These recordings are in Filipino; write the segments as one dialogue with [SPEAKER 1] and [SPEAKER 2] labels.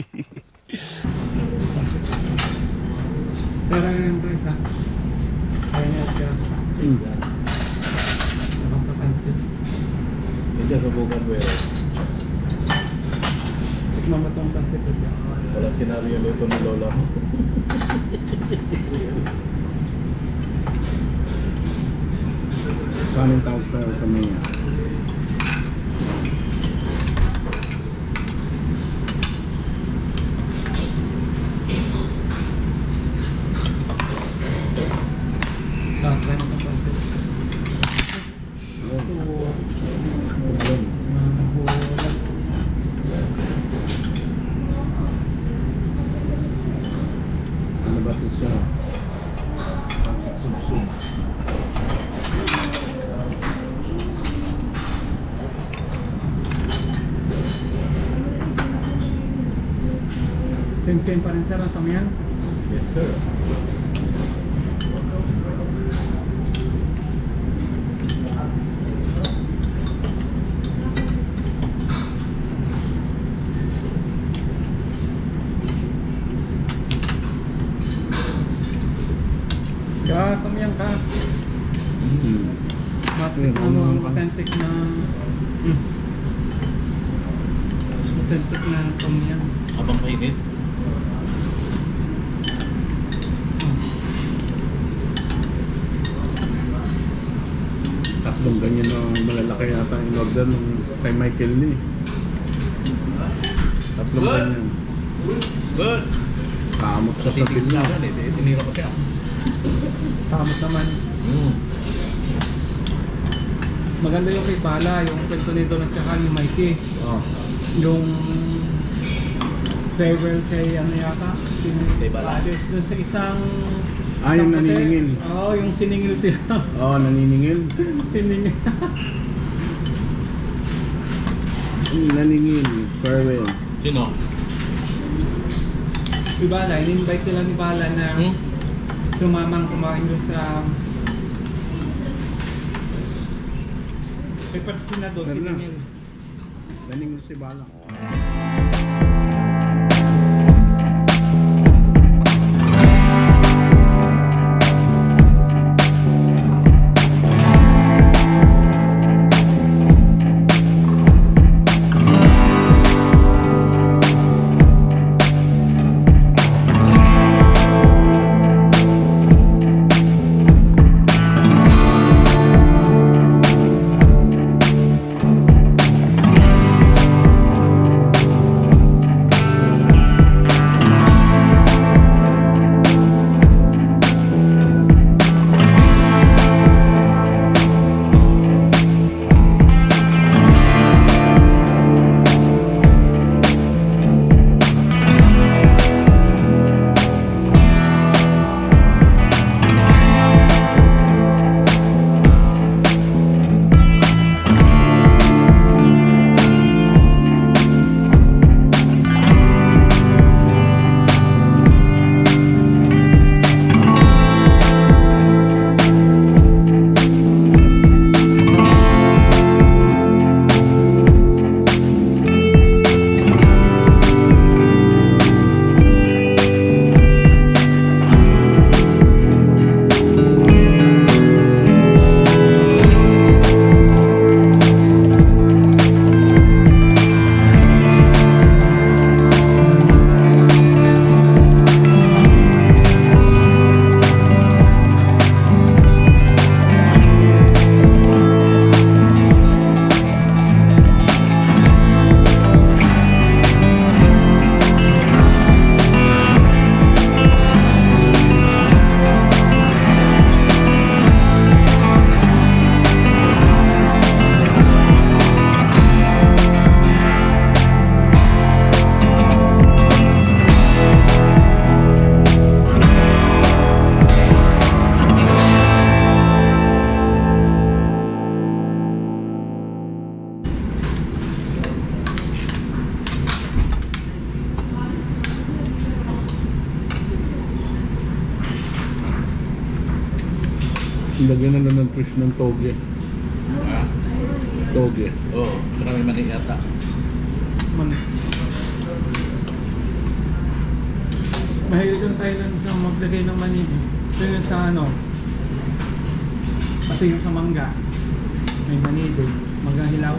[SPEAKER 1] Sarang yung price ha. Kaya niya siya. Nasa pansit.
[SPEAKER 2] Hindi subukan ko yun.
[SPEAKER 1] Tikman mo itong pansit ito.
[SPEAKER 2] Walang sinabi yung luto ng lola mo.
[SPEAKER 3] Paano yung tawag sa kami niya?
[SPEAKER 1] Saan itong pansit?
[SPEAKER 3] Ano ba ito siya? Sub-sub.
[SPEAKER 1] Same pa rin sir ang tamyan?
[SPEAKER 2] Yes sir.
[SPEAKER 1] Tamyan ka. Authentic na tamyan.
[SPEAKER 2] Abang mainit.
[SPEAKER 3] Tatlong ganyan na malalaki yata yung order nung kay Michael Lee. Tatlong ganyan.
[SPEAKER 2] Good.
[SPEAKER 3] Kamot sa
[SPEAKER 2] Titis
[SPEAKER 3] sapin
[SPEAKER 2] na
[SPEAKER 3] niya.
[SPEAKER 2] lang eh. Tinira ko siya.
[SPEAKER 1] Tamot naman. Maganda yung kay Bala, yung kwento nito at saka ni Mikey.
[SPEAKER 3] Oh.
[SPEAKER 1] Yung farewell kay ano yata?
[SPEAKER 2] Kay Bala.
[SPEAKER 1] Doon sa isang...
[SPEAKER 3] Yung naniningil.
[SPEAKER 1] Oo, yung siningil sila.
[SPEAKER 3] Oo, naniningil.
[SPEAKER 1] Siningil.
[SPEAKER 3] Naningil. Farewell.
[SPEAKER 2] Sino?
[SPEAKER 1] Si Bala, in-invite sila ni Bala na sumamang kumain doon sa... May patisina doon, siningil.
[SPEAKER 3] Naningil si Bala. Lagyan na lang ng fish ng toge. Toge.
[SPEAKER 2] Oo, saka may mani yata.
[SPEAKER 1] Man. Mahilig yung Thailand sa maglagay ng manili. Ito yung sa ano, pati yung sa mangga. May manili. Mangga hilaw.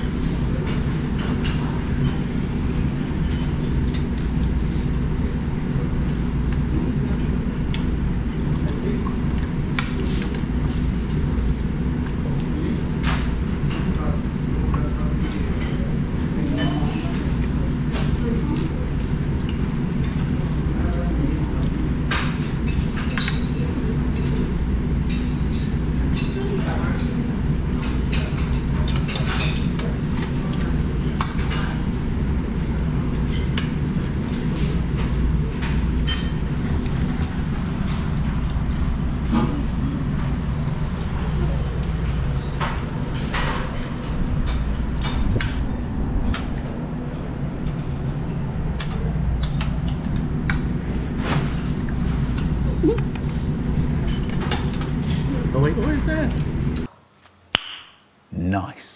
[SPEAKER 3] Oh wait, what is that?
[SPEAKER 4] Nice.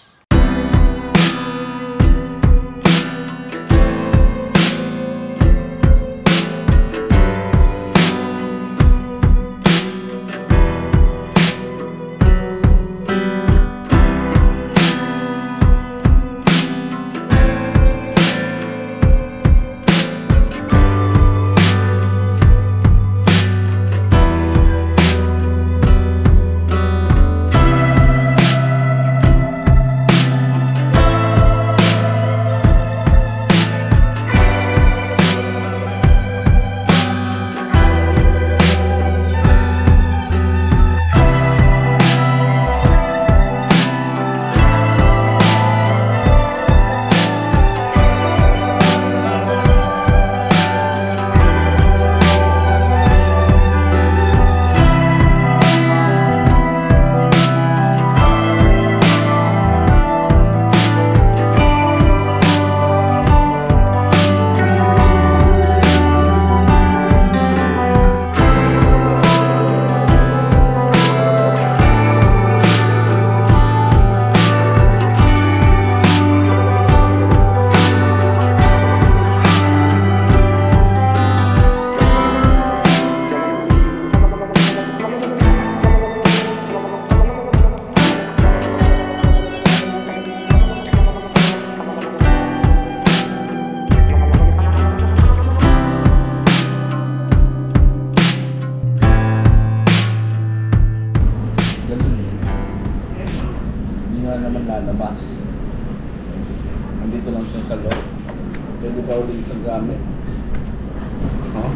[SPEAKER 3] Lalabas. Nandito lang siya sa loob. Pwede ba ulit isang gamit? Huh?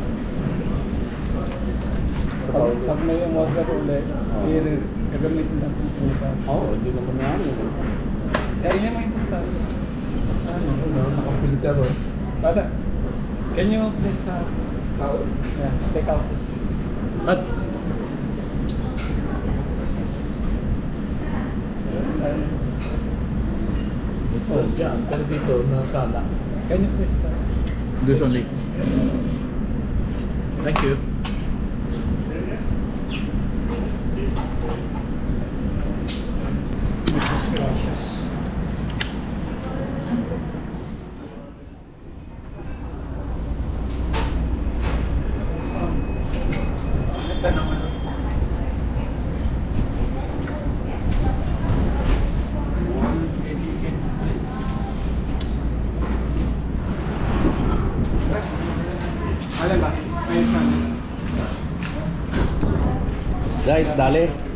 [SPEAKER 1] Pag may umorder ulit, gagamitin lang kung bukas.
[SPEAKER 3] Oo, hindi naman yan.
[SPEAKER 1] Kaya mo yung bukas. Ano?
[SPEAKER 3] Nakapilter oh.
[SPEAKER 1] Bata, can you please yeah, take out this?
[SPEAKER 3] At ito, dyan. Pero dito, nakakala.
[SPEAKER 1] Can you please
[SPEAKER 3] This only. Thank you.
[SPEAKER 1] gracious. Ito naman. Alin ba? Ayos na.
[SPEAKER 3] Guys, dali.